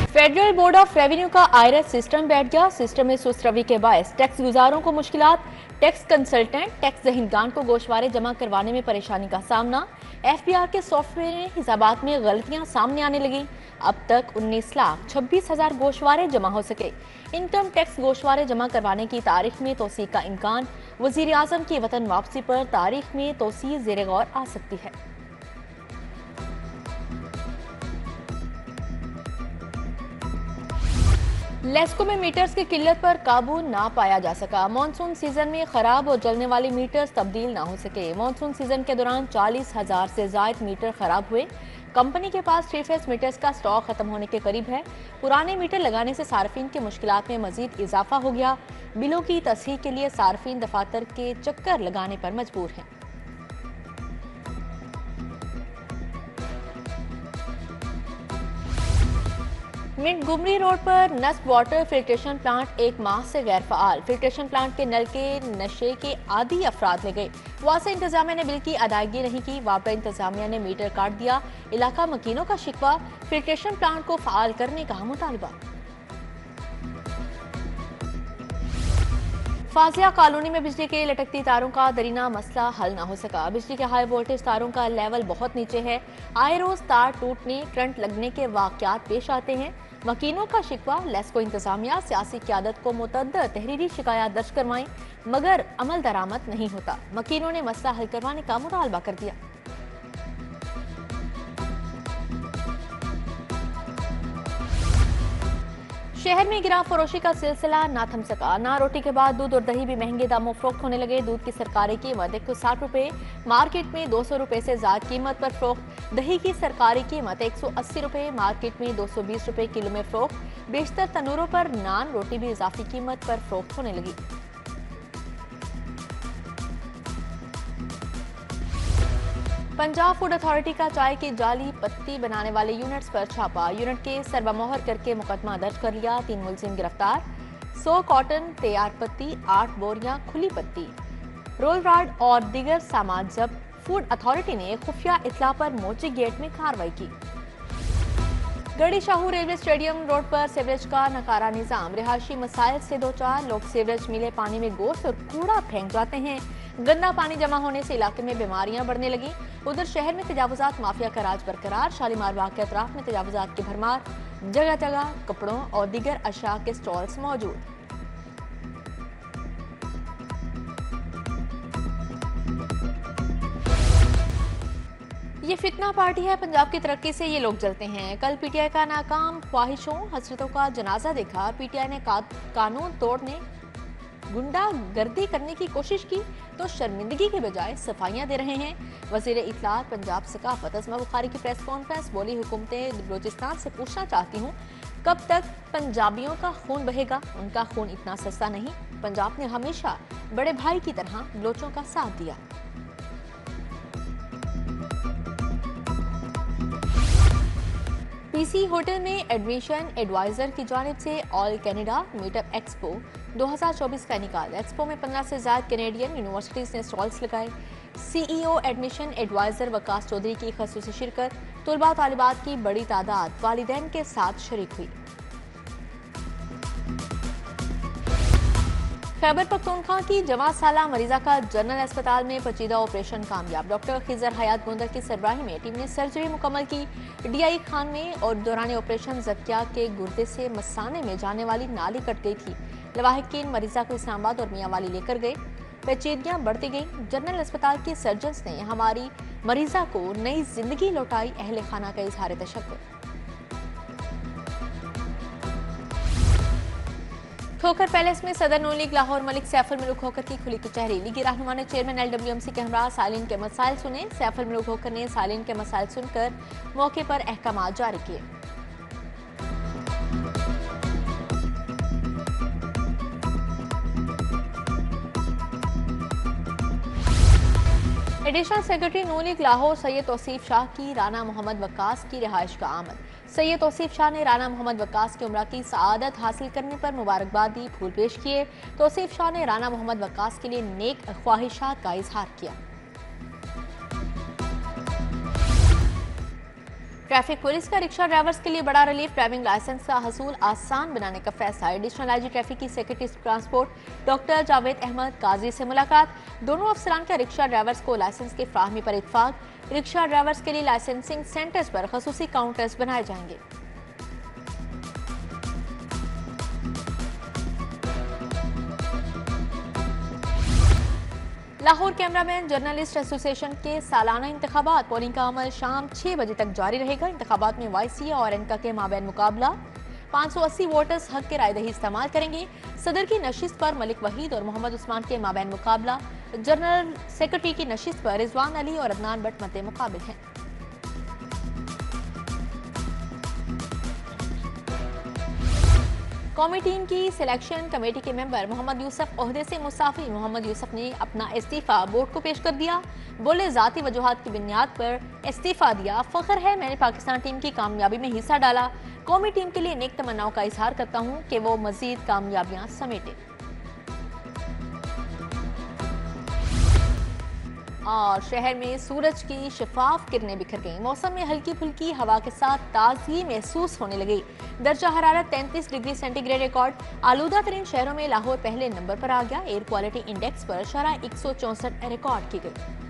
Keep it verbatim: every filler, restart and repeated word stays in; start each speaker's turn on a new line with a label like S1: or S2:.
S1: Federal board of revenue का IRS system बैठ गया। सिस्टम में सुस्त रवि के बायस टैक्स गुजारों को मुश्किलात, टैक्स कंसल्टेंट टैक्स दहिंदगान को गोशवारे जमा करवाने में परेशानी का सामना। एफबीआर के सॉफ्टवेयर में हिसाबात में गलतियां सामने आने लगी। अब तक उन्नीस लाख छब्बीस हजार गोशवारे जमा हो सके। इनकम टैक्स गोशवारे जमा करवाने की तारीख में तोसी का इम्कान। वजीर आजम की वतन वापसी पर तारीख में तोसी ज़ेर गौर आ सकती है। लेस्को में मीटर्स की किल्लत पर काबू ना पाया जा सका। मानसून सीजन में खराब और जलने वाले मीटर्स तब्दील ना हो सके। मानसून सीजन के दौरान चालीस हजार से ज्यादा मीटर खराब हुए। कंपनी के पास थ्री फेस मीटर्स का स्टॉक खत्म होने के करीब है। पुराने मीटर लगाने से सार्फिन की मुश्किलात में मजीद इजाफा हो गया। बिलों की तस्हीह के लिए सार्फिन दफातर के चक्कर लगाने पर मजबूर हैं। मिंट गुमरी रोड पर नस्ब वाटर फिल्ट्रेशन प्लांट एक माह से गैर फाल। फिल्ट्रेशन प्लांट के नल के नशे के आदी अफराद ले गए। वासा इंतजामिया ने बिल की अदायगी नहीं की। वापरा इंतजामिया ने मीटर काट दिया। इलाका मकीनों का शिकवा, फिल्ट्रेशन प्लांट को फाल करने का मुतालबा। फाजिया कॉलोनी में बिजली के लटकती तारों का दरीना मसला हल ना हो सका। बिजली के हाई वोल्टेज तारों का लेवल बहुत नीचे है। आए रोज तार टूटने, करंट लगने के वाकयात पेश आते हैं। वकीलों का शिकवा, लेस्को इंतजामिया सियासी क़यादत को मुतअद्दिद तहरीरी शिकायत दर्ज करवाएं मगर अमल दरामद नहीं होता। वकीलों ने मसला हल करवाने का मुतालबा कर दिया। शहर में गिरा फरोशी का सिलसिला ना थम सका। ना रोटी के बाद दूध और दही भी महंगे दामों फरोख्त होने लगे। दूध की सरकारी कीमत एक सौ साठ रुपए, मार्केट में दो सौ रुपए से ज्यादा कीमत पर फरोख्त। दही की सरकारी कीमत एक सौ अस्सी रुपए, मार्केट में दो सौ बीस रुपए किलो में फरोख्त। बेशतर तनूरों पर नान रोटी भी इजाफी कीमत पर फरोख्त होने लगी। पंजाब फूड अथॉरिटी का चाय की जाली पत्ती बनाने वाले यूनिट्स पर छापा। यूनिट के सरबमोहर करके मुकदमा दर्ज कर लिया। तीन मुलजिम गिरफ्तार। सौ कॉटन तैयार पत्ती, आठ बोरियां खुली पत्ती, रोल राड और दीगर सामान जब्त। फूड अथॉरिटी ने खुफिया इतला पर मोची गेट में कार्रवाई की। Garhi Shahu railway stadium road पर सीवरेज का नकारा निजाम। रिहायशी मसाइल से दो चार लोग सीवरेज मिले पानी में गोश्त और कूड़ा फेंक जाते हैं। गंदा पानी जमा होने से इलाके में बीमारियां बढ़ने लगी। उधर शहर में तजावुजात माफिया का राज बरकरार। शालीमार बाग के अतराफ में तजावुजात की भरमार। जगह जगह कपड़ों और दीगर अशया के स्टॉल्स मौजूद। ये फितना पार्टी है, पंजाब की तरक्की से ये लोग जलते हैं। कल पीटीआई का नाकाम ख्वाहिशों हसरतों का जनाजा देखा। पीटीआई ने का, कानून तोड़ने, गुंडा गर्दी करने की कोशिश की तो शर्मिंदगी के बजाय सफाइयां दे रहे हैं। वजीर इत्तलात पंजाब सकाफत अस्मा बुखारी की प्रेस कॉन्फ्रेंस। बोली, हुकूमतें बलोचिस्तान से पूछना चाहती हूँ कब तक पंजाबियों का खून बहेगा। उनका खून इतना सस्ता नहीं। पंजाब ने हमेशा बड़े भाई की तरह बलोचों का साथ दिया। पीसी होटल में एडमिशन एडवाइजर की जानिब से ऑल कैनेडा मीटअप एक्सपो दो हज़ार चौबीस का निकाल। एक्सपो में पंद्रह से ज्यादा कैनेडियन यूनिवर्सिटीज ने स्टॉल्स लगाए। CEO admission adviser Waqas Chaudhry की खसूसी शिरकत। तुलबा तालिबात की बड़ी तादाद वालिदैन के साथ शरीक हुई। खैबर पख्तूनख्वा की जवां साला मरीजा का जनरल अस्पताल में पेचीदा ऑपरेशन कामयाब। डॉक्टर खिजर हयात गोंदर की सरबराही में टीम ने सर्जरी मुकम्मल की। डीआई खान में और दौरान ऑपरेशन जकिया के गुर्दे से मसाने में जाने वाली नाली कट गई थी। लवाहिकीन मरीजा को इस्लामाबाद और मियां वाली लेकर गए। पेचीदगियां बढ़ती गई। जनरल अस्पताल के सर्जन्स ने हमारी मरीजा को नई जिंदगी लौटाई। अहले खाना का इजहार तशक्कुर। खोखर पैलेस में सदर नून लीग लाहौर मलिक सैफुल मुल्क खोखर की खुली कचहरी। लीगी रहनुमा ने चेयरमैन एलडब्ल्यूएमसी के हमरा सालिन के मसाइल सुने। सैफुल मुल्क खोखर ने सालिन के मसाइल सुनकर मौके पर अहकामात जारी किए। Additional secretary Noon league Lahore Syed Tauseef Shah की राना मोहम्मद वक्कास की रिहाइश का आमद। सैयद तौसीफ शाह ने राना मोहम्मद वक्कास की उम्र की सआदत हासिल करने पर मुबारकबाद दी, फूल पेश किए। तौसीफ शाह ने राना मोहम्मद वक्कास के लिए नेक ख्वाहिशात का इजहार किया। ट्रैफिक पुलिस का रिक्शा ड्राइवर्स के लिए बड़ा रिलीफ, ड्राइविंग लाइसेंस का हसूल आसान बनाने का फैसला। एडिशनल आईजी ट्रैफिक की secretary transport doctor Javed Ahmed Qazi से मुलाकात। दोनों अफसरान का रिक्शा ड्राइवर्स को लाइसेंस के फ्राहमी पर इत्फाक। रिक्शा ड्राइवर्स के लिए लाइसेंसिंग सेंटर्स पर खसूसी काउंटर्स बनाए जाएंगे। लाहौर कैमरामैन जर्नलिस्ट एसोसिएशन के सालाना इंतखाबात, पोलिंग का अमल शाम छह बजे तक जारी रहेगा। इंतखाबात में वाईसी और एनका के माबैन मुकाबला। पाँच सौ अस्सी वोटर्स हक के रायदही इस्तेमाल करेंगे। सदर की नशिस्त पर मलिक वहीद और मोहम्मद उस्मान के माबैन मुकाबला। जनरल सेक्रेटरी की नशिस्त पर रिजवान अली और अदनान भट्ट मते मुकाबिल हैं। कौमी टीम की सिलेक्शन कमेटी के मेंबर मोहम्मद यूसुफ ओहदे से मुसाफी। मोहम्मद यूसुफ ने अपना इस्तीफा बोर्ड को पेश कर दिया। बोले, जाती वजूहात की बुनियाद पर इस्तीफा दिया। फख्र है मैंने पाकिस्तान टीम की कामयाबी में हिस्सा डाला। कौमी टीम के लिए नेक तमन्नाओं का इजहार करता हूँ कि वो मजीद कामयाबियां समेटे। और शहर में सूरज की शफाफ किरणें बिखर गईं। मौसम में हल्की फुल्की हवा के साथ ताजगी महसूस होने लगी। दर्जा हरारत तैंतीस डिग्री सेंटीग्रेड रिकॉर्ड। आलूदा तरीन शहरों में लाहौर पहले नंबर पर आ गया। एयर क्वालिटी इंडेक्स पर शरह एक सौ चौसठ रिकॉर्ड की गई।